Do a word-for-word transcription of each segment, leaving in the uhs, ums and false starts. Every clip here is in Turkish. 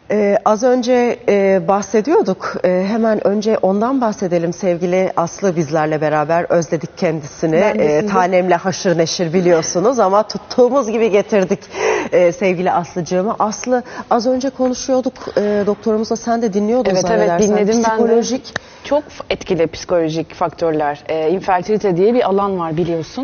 Ee, az önce e, bahsediyorduk. E, hemen önce ondan bahsedelim. Sevgili Aslı bizlerle beraber, özledik kendisini. E, tanemle haşır neşir biliyorsunuz ama tuttuğumuz gibi getirdik e, sevgili Aslıcığımı. Aslı, az önce konuşuyorduk e, doktorumuzla, sen de dinliyordun evet, zannedersen. Evet dinledim psikolojik... ben de. Çok etkili psikolojik faktörler. E, infertilite diye bir alan var biliyorsun.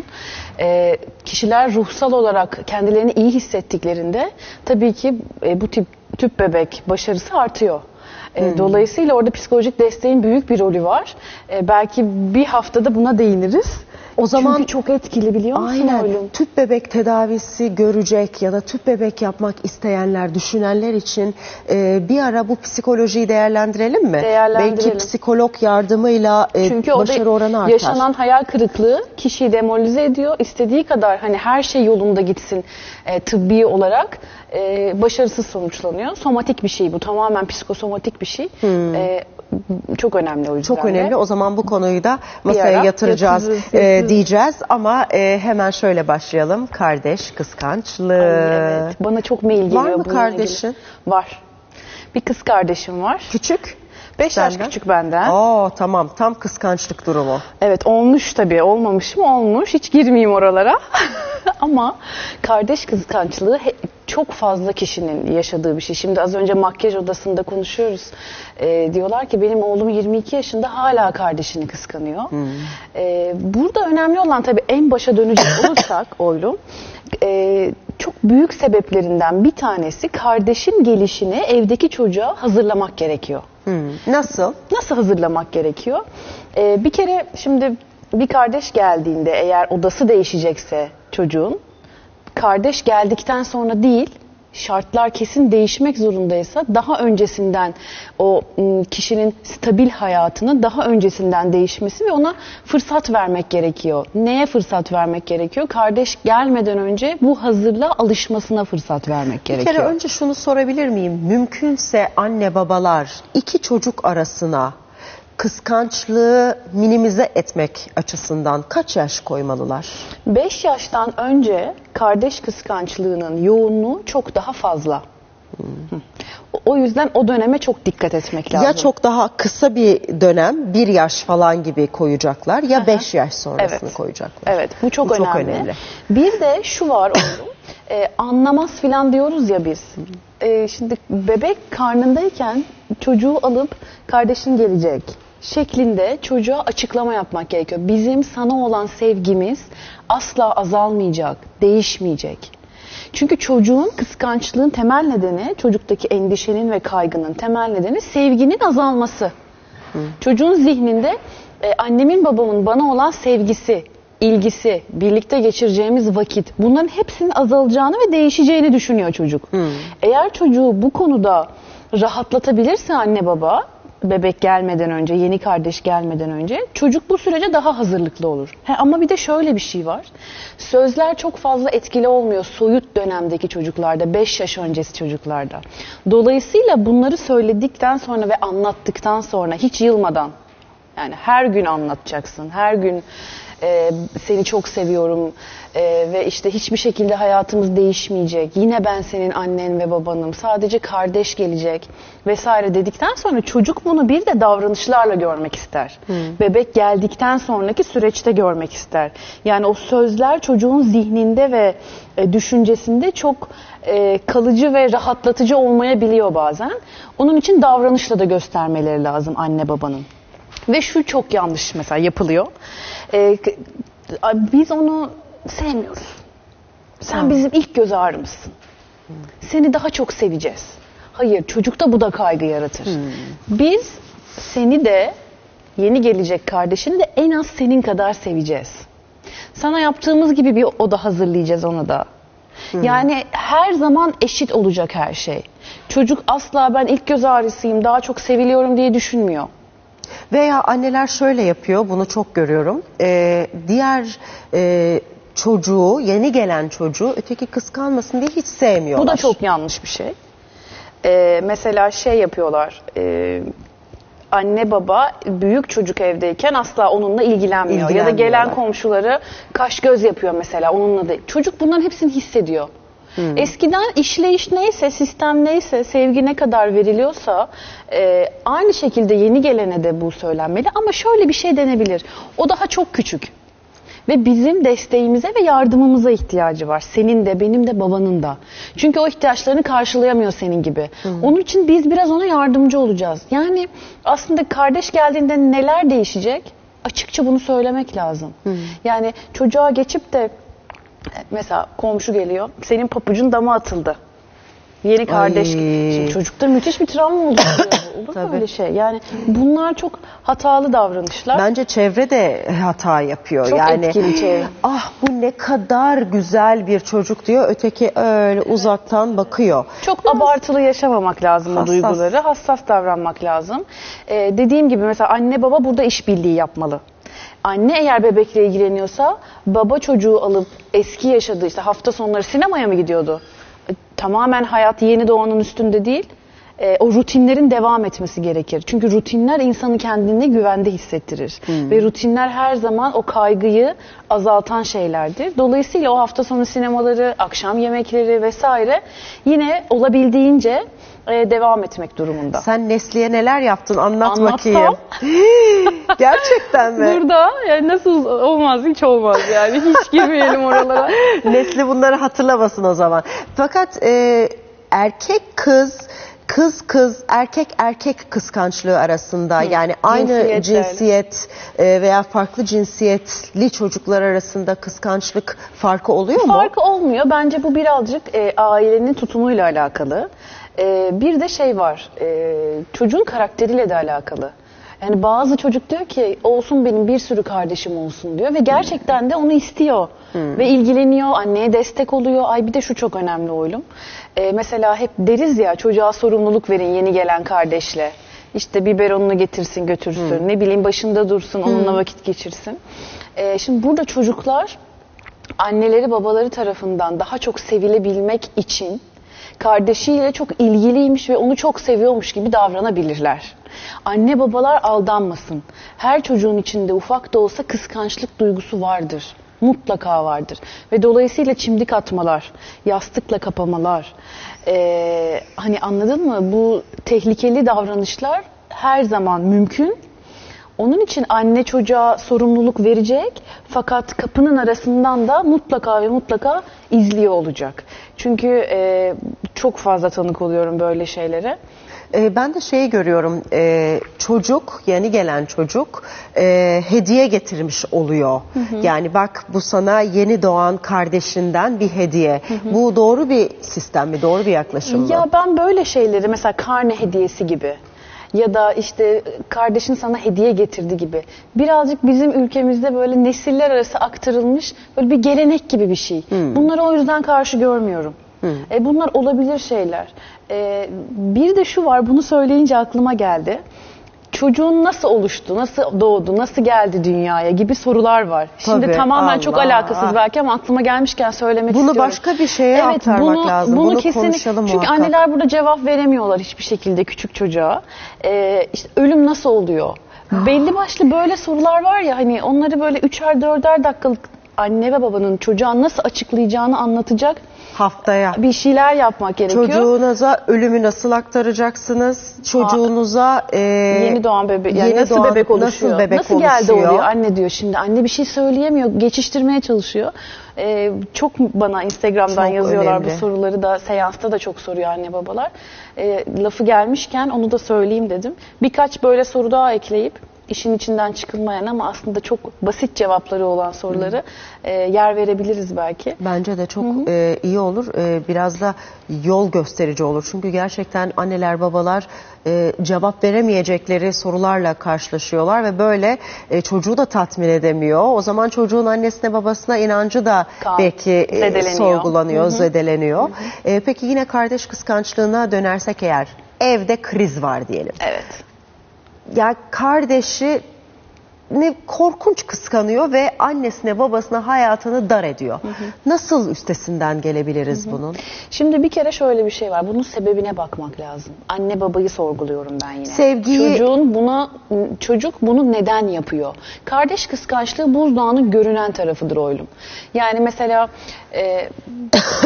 E, kişiler ruhsal olarak kendilerini iyi hissettiklerinde tabii ki e, bu tip tüp bebek başarısı artıyor. Hmm. Dolayısıyla orada psikolojik desteğin büyük bir rolü var. Ee, belki bir haftada buna değiniriz. O zaman çünkü çok etkili, biliyor musun? Aynen. Oğlum? Tüp bebek tedavisi görecek ya da tüp bebek yapmak isteyenler, düşünenler için e, bir ara bu psikolojiyi değerlendirelim mi? Değerlendirelim. Belki psikolog yardımıyla e, çünkü başarı oranı artar. Yaşanan hayal kırıklığı kişiyi demoralize ediyor. İstediği kadar hani her şey yolunda gitsin e, tıbbi olarak e, başarısız sonuçlanıyor. Somatik bir şey bu. Tamamen psikosomatik bir şey. Hmm. E, çok önemli o yüzden. Çok önemli. De. O zaman bu konuyu da masaya yatıracağız e, diyeceğiz. Ama e, hemen şöyle başlayalım. Kardeş kıskançlığı. Ay, evet. Bana çok mail geliyor. Var mı kardeşin? Ilgili. Var. Bir kız kardeşim var. Küçük? beş yaş küçük benden. Oo, tamam, tam kıskançlık durumu. Evet, olmuş tabii, olmamış mı olmuş, hiç girmeyeyim oralara. Ama kardeş kıskançlığı çok fazla kişinin yaşadığı bir şey. Şimdi az önce makyaj odasında konuşuyoruz. Ee, diyorlar ki benim oğlum yirmi iki yaşında hala kardeşini kıskanıyor. Hmm. Ee, burada önemli olan tabii, en başa dönecek olursak oğlum, e, çok büyük sebeplerinden bir tanesi kardeşin gelişini evdeki çocuğa hazırlamak gerekiyor. Hmm. Nasıl? Nasıl hazırlamak gerekiyor? Ee, bir kere şimdi bir kardeş geldiğinde, eğer odası değişecekse çocuğun, kardeş geldikten sonra değil, şartlar kesin değişmek zorundaysa daha öncesinden o kişinin stabil hayatının daha öncesinden değişmesi ve ona fırsat vermek gerekiyor. Neye fırsat vermek gerekiyor? Kardeş gelmeden önce bu hazırlığa alışmasına fırsat vermek gerekiyor. Bir kere önce şunu sorabilir miyim? Mümkünse anne babalar iki çocuk arasına kıskançlığı minimize etmek açısından kaç yaş koymalılar? beş yaştan önce kardeş kıskançlığının yoğunluğu çok daha fazla. Hmm. O yüzden o döneme çok dikkat etmek lazım. Ya çok daha kısa bir dönem, bir yaş falan gibi koyacaklar ya beş yaş sonrasını evet. koyacaklar. Evet, bu çok, bu önemli. çok önemli. Bir de şu var oğlum, e, anlamaz filan diyoruz ya biz. E, şimdi bebek karnındayken çocuğu alıp kardeşin gelecek şeklinde çocuğa açıklama yapmak gerekiyor. Bizim sana olan sevgimiz asla azalmayacak, değişmeyecek. Çünkü çocuğun kıskançlığın temel nedeni, çocuktaki endişenin ve kaygının temel nedeni sevginin azalması. Hı. Çocuğun zihninde e, annemin babamın bana olan sevgisi, ilgisi, birlikte geçireceğimiz vakit, bunların hepsinin azalacağını ve değişeceğini düşünüyor çocuk. Hı. Eğer çocuğu bu konuda rahatlatabilirse anne baba, bebek gelmeden önce, yeni kardeş gelmeden önce, çocuk bu sürece daha hazırlıklı olur. He, ama bir de şöyle bir şey var. Sözler çok fazla etkili olmuyor soyut dönemdeki çocuklarda, beş yaş öncesi çocuklarda. Dolayısıyla bunları söyledikten sonra ve anlattıktan sonra hiç yılmadan, yani her gün anlatacaksın, her gün e, seni çok seviyorum e, ve işte hiçbir şekilde hayatımız değişmeyecek, yine ben senin annen ve babanım, sadece kardeş gelecek vesaire dedikten sonra çocuk bunu bir de davranışlarla görmek ister. Hmm. Bebek geldikten sonraki süreçte görmek ister. Yani o sözler çocuğun zihninde ve e, düşüncesinde çok e, kalıcı ve rahatlatıcı olmayabiliyor bazen. Onun için davranışla da göstermeleri lazım anne babanın. Ve şu çok yanlış mesela yapılıyor. Ee, biz onu sevmiyoruz. Sen hmm. bizim ilk göz ağrımızsın. Hmm. Seni daha çok seveceğiz. Hayır, çocukta bu da kaygı yaratır. Hmm. Biz seni de, yeni gelecek kardeşini de en az senin kadar seveceğiz. Sana yaptığımız gibi bir oda hazırlayacağız ona da. Hmm. Yani her zaman eşit olacak her şey. Çocuk asla ben ilk göz ağrısıyım, daha çok seviliyorum diye düşünmüyor. Veya anneler şöyle yapıyor, bunu çok görüyorum. Ee, diğer e, çocuğu, yeni gelen çocuğu öteki kıskanmasın diye hiç sevmiyorlar. Bu da çok yanlış bir şey. Ee, mesela şey yapıyorlar, e, anne baba büyük çocuk evdeyken asla onunla ilgilenmiyor. Ya da gelen komşuları kaş göz yapıyor mesela onunla da. Çocuk bunların hepsini hissediyor. Hmm. Eskiden işleyiş neyse, sistem neyse, sevgi ne kadar veriliyorsa e, aynı şekilde yeni gelene de bu söylenmeli. Ama şöyle bir şey denebilir. O daha çok küçük. Ve bizim desteğimize ve yardımımıza ihtiyacı var. Senin de, benim de, babanın da. Çünkü o ihtiyaçlarını karşılayamıyor senin gibi. Hmm. Onun için biz biraz ona yardımcı olacağız. Yani aslında kardeş geldiğinde neler değişecek? Açıkça bunu söylemek lazım. Hmm. Yani çocuğa geçip de mesela komşu geliyor, senin papucun dama atıldı. Yeni kardeş. Şimdi çocukta müthiş bir travma oluşturuyor. Olur mu öyle şey? Yani bunlar çok hatalı davranışlar. Bence çevre de hata yapıyor. Çok yani, etkili çevre. Ah bu ne kadar güzel bir çocuk diyor. Öteki öyle uzaktan bakıyor. Çok Biraz abartılı yaşamamak lazım hassas. O duyguları. Hassas davranmak lazım. Ee, dediğim gibi mesela anne baba burada işbirliği yapmalı. Anne eğer bebekle ilgileniyorsa baba çocuğu alıp eski yaşadığı işte hafta sonları sinemaya mı gidiyordu? Tamamen hayat yeni doğanın üstünde değil, e, o rutinlerin devam etmesi gerekir. Çünkü rutinler insanı kendini güvende hissettirir. Hmm. Ve rutinler her zaman o kaygıyı azaltan şeylerdir. Dolayısıyla o hafta sonu sinemaları, akşam yemekleri vesaire yine olabildiğince e, devam etmek durumunda. Sen Nesli'ye neler yaptın anlat Anlatsam, bakayım. Gerçekten mi? Burada yani nasıl olmaz, hiç olmaz yani. Hiç girmeyelim oralara. Nesli bunları hatırlamasın o zaman. Fakat e, erkek kız, kız kız, erkek erkek kıskançlığı arasında Hı. yani aynı cinsiyet e, veya farklı cinsiyetli çocuklar arasında kıskançlık farkı oluyor mu? Farkı olmuyor. Bence bu birazcık e, ailenin tutumuyla alakalı. E, bir de şey var, e, çocuğun karakteriyle de alakalı. Yani bazı çocuk diyor ki olsun benim bir sürü kardeşim olsun diyor ve gerçekten de onu istiyor. Hmm. Ve ilgileniyor, anneye destek oluyor. Ay bir de şu çok önemli oğlum. Ee, mesela hep deriz ya çocuğa sorumluluk verin yeni gelen kardeşle. İşte biberonunu getirsin götürsün, hmm. ne bileyim başında dursun, onunla hmm. vakit geçirsin. Ee, şimdi burada çocuklar anneleri babaları tarafından daha çok sevilebilmek için kardeşiyle çok ilgiliymiş ve onu çok seviyormuş gibi davranabilirler. Anne babalar aldanmasın. Her çocuğun içinde ufak da olsa kıskançlık duygusu vardır. Mutlaka vardır. Ve dolayısıyla çimdik atmalar, yastıkla kapamalar, ee, hani anladın mı? Bu tehlikeli davranışlar her zaman mümkün. Onun için anne çocuğa sorumluluk verecek fakat kapının arasından da mutlaka ve mutlaka izliyor olacak. Çünkü e, çok fazla tanık oluyorum böyle şeylere. E, ben de şeyi görüyorum, e, çocuk, yeni gelen çocuk e, hediye getirmiş oluyor. Hı hı. Yani bak bu sana yeni doğan kardeşinden bir hediye. Hı hı. Bu doğru bir sistem mi, doğru bir yaklaşım mı? Ya ben böyle şeyleri mesela karne hediyesi gibi ya da işte kardeşin sana hediye getirdi gibi. Birazcık bizim ülkemizde böyle nesiller arası aktarılmış böyle bir gelenek gibi bir şey. Hmm. Bunları o yüzden karşı görmüyorum. Hmm. E, bunlar olabilir şeyler. E, bir de şu var, bunu söyleyince aklıma geldi. Çocuğun nasıl oluştu, nasıl doğdu, nasıl geldi dünyaya gibi sorular var. Şimdi Tabii, tamamen Allah. çok alakasız belki ama aklıma gelmişken söylemek bunu istiyorum. Bunu başka bir şeye evet, aktarmak bunu, lazım. Bunu, bunu kesinlikle, konuşalım çünkü muhakkak. Anneler burada cevap veremiyorlar hiçbir şekilde küçük çocuğa. Ee, işte ölüm nasıl oluyor? Belli başlı böyle sorular var ya, hani onları böyle üçer dörder dakikalık anne ve babanın çocuğa nasıl açıklayacağını anlatacak haftaya bir şeyler yapmak gerekiyor. Çocuğunuza ölümü nasıl aktaracaksınız? Çocuğunuza e, yeni doğan bebek yani yeni nasıl doğan, bebek oluşuyor? Nasıl, bebek nasıl geldi oluyor? Anne diyor şimdi. Anne bir şey söyleyemiyor. Geçiştirmeye çalışıyor. Ee, çok bana Instagram'dan çok yazıyorlar önemli. Bu soruları da, seansta da çok soruyor anne babalar. Ee, lafı gelmişken onu da söyleyeyim dedim. Birkaç böyle soru daha ekleyip işin içinden çıkılmayan ama aslında çok basit cevapları olan soruları e, yer verebiliriz belki. Bence de çok e, iyi olur. E, biraz da yol gösterici olur. Çünkü gerçekten anneler, babalar e, cevap veremeyecekleri sorularla karşılaşıyorlar ve böyle e, çocuğu da tatmin edemiyor. O zaman çocuğun annesine, babasına inancı da Kal, belki e, sorgulanıyor, Hı-hı. zedeleniyor. Hı-hı. E, peki yine kardeş kıskançlığına dönersek eğer, evde kriz var diyelim. Evet. Ya kardeşi ne korkunç kıskanıyor ve annesine babasına hayatını dar ediyor. Hı hı. Nasıl üstesinden gelebiliriz hı hı. bunun? Şimdi bir kere şöyle bir şey var. Bunun sebebine bakmak lazım. Anne babayı sorguluyorum ben yine. Sevgiyi... Çocuğun buna, çocuk bunu neden yapıyor? Kardeş kıskançlığı buzdağının görünen tarafıdır oğlum. Yani mesela... E,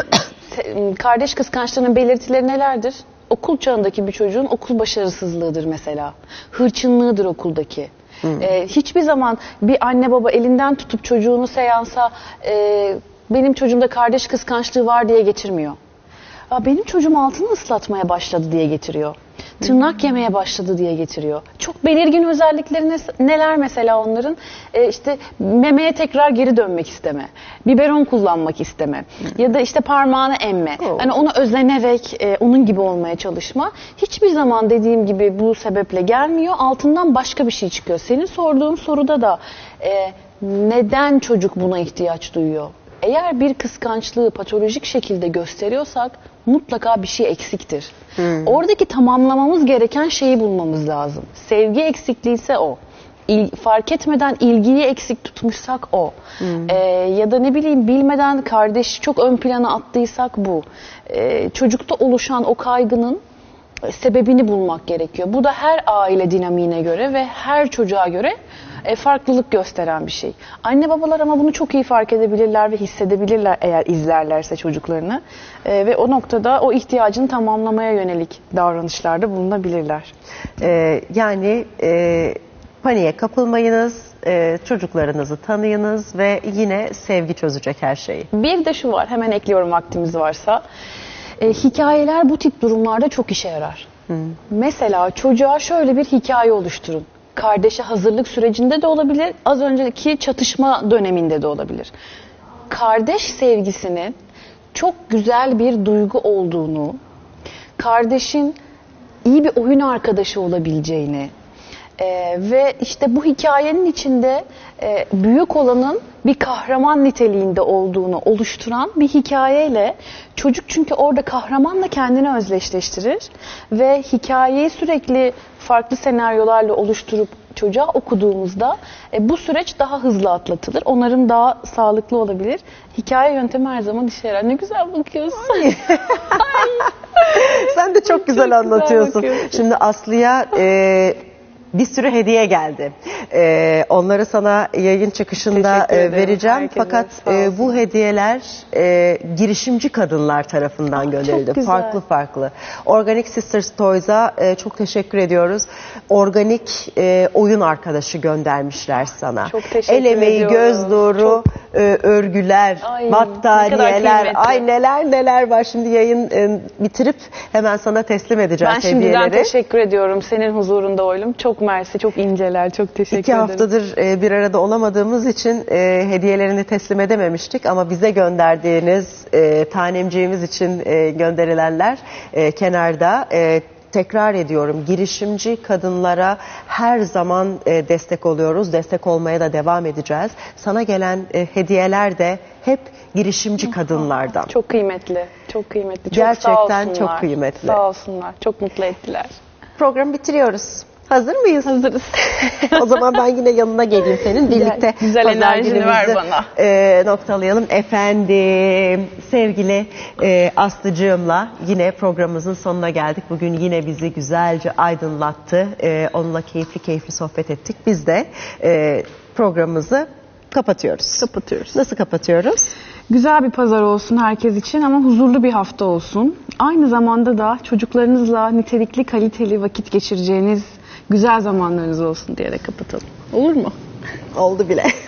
kardeş kıskançlığının belirtileri nelerdir? Okul çağındaki bir çocuğun okul başarısızlığıdır mesela. Hırçınlığıdır okuldaki. Hmm. Ee, hiçbir zaman bir anne baba elinden tutup çocuğunu seansa e, benim çocuğumda kardeş kıskançlığı var diye getirmiyor. Aa, benim çocuğum altını ıslatmaya başladı diye getiriyor. Tırnak hmm. yemeye başladı diye getiriyor. Çok belirgin özellikleri neler mesela onların? Ee, işte memeye tekrar geri dönmek isteme. Biberon kullanmak isteme. Hmm. Ya da işte parmağını emme. Oh. Hani ona özenerek e, onun gibi olmaya çalışma. Hiçbir zaman dediğim gibi bu sebeple gelmiyor. Altından başka bir şey çıkıyor. Senin sorduğun soruda da e, neden çocuk buna ihtiyaç duyuyor? Eğer bir kıskançlığı patolojik şekilde gösteriyorsak mutlaka bir şey eksiktir. Hmm. Oradaki tamamlamamız gereken şeyi bulmamız lazım. Sevgi eksikliği ise o. İl, fark etmeden ilgiyi eksik tutmuşsak o. Hmm. Ee, ya da ne bileyim bilmeden kardeşi çok ön plana attıysak bu. Ee, çocukta oluşan o kaygının sebebini bulmak gerekiyor. Bu da her aile dinamiğine göre ve her çocuğa göre e, farklılık gösteren bir şey. Anne babalar ama bunu çok iyi fark edebilirler ve hissedebilirler eğer izlerlerse çocuklarını. E, ve o noktada o ihtiyacını tamamlamaya yönelik davranışlarda bulunabilirler. Ee, yani e, paniğe kapılmayınız, e, çocuklarınızı tanıyınız ve yine sevgi çözecek her şeyi. Bir de şu var, hemen ekliyorum vaktimiz varsa. E, hikayeler bu tip durumlarda çok işe yarar. Hmm. Mesela çocuğa şöyle bir hikaye oluşturun. Kardeşe hazırlık sürecinde de olabilir, az önceki çatışma döneminde de olabilir. Kardeş sevgisinin çok güzel bir duygu olduğunu, kardeşin iyi bir oyun arkadaşı olabileceğini e, ve işte bu hikayenin içinde e, büyük olanın bir kahraman niteliğinde olduğunu oluşturan bir hikayeyle çocuk, çünkü orada kahramanla kendini özdeşleştirir ve hikayeyi sürekli farklı senaryolarla oluşturup çocuğa okuduğumuzda e, bu süreç daha hızlı atlatılır. Onların daha sağlıklı olabilir. Hikaye yöntemi her zaman işe yarar. Ne güzel bakıyorsun. Ay. Sen de çok, çok güzel anlatıyorsun. Güzel Şimdi Aslı'ya e, bir sürü hediye geldi. Ee, onları sana yayın çıkışında e, vereceğim. Herkese, Fakat e, bu hediyeler e, girişimci kadınlar tarafından gönderildi. Farklı farklı. Organic Sisters Toys'a e, çok teşekkür ediyoruz. Organik e, oyun arkadaşı göndermişler sana. Çok teşekkür El emeği, ediyorum. göz nuru, çok... e, örgüler, ay, battaniyeler, ne ay neler neler var. Şimdi yayın e, bitirip hemen sana teslim edeceğiz ben hediyeleri. Ben şimdiden teşekkür ediyorum. Senin huzurunda oylum. Çok mersi, çok inceler. Çok teşekkür İki ederim. İki haftadır e, bir arada olamadığımız için e, hediyelerini teslim edememiştik ama bize gönderdiğiniz e, tanemciğimiz için e, gönderilenler e, kenarda. E, tekrar ediyorum, girişimci kadınlara her zaman e, destek oluyoruz. Destek olmaya da devam edeceğiz. Sana gelen e, hediyeler de hep girişimci kadınlardan. Çok kıymetli, çok kıymetli. Çok Gerçekten çok kıymetli. Sağ olsunlar, çok mutlu ettiler. Programı bitiriyoruz. Hazır mıyız? Hazırız. O zaman ben yine yanına geleyim senin. Birlikte güzel enerjini ver bana. E, noktalayalım. Efendim, sevgili e, Aslıcığımla yine programımızın sonuna geldik. Bugün yine bizi güzelce aydınlattı. E, onunla keyifli keyifli sohbet ettik. Biz de e, programımızı kapatıyoruz. Kapatıyoruz. Nasıl kapatıyoruz? Güzel bir pazar olsun herkes için ama huzurlu bir hafta olsun. Aynı zamanda da çocuklarınızla nitelikli, kaliteli vakit geçireceğiniz güzel zamanlarınız olsun diyerek kapatalım. Olur mu? Oldu bile.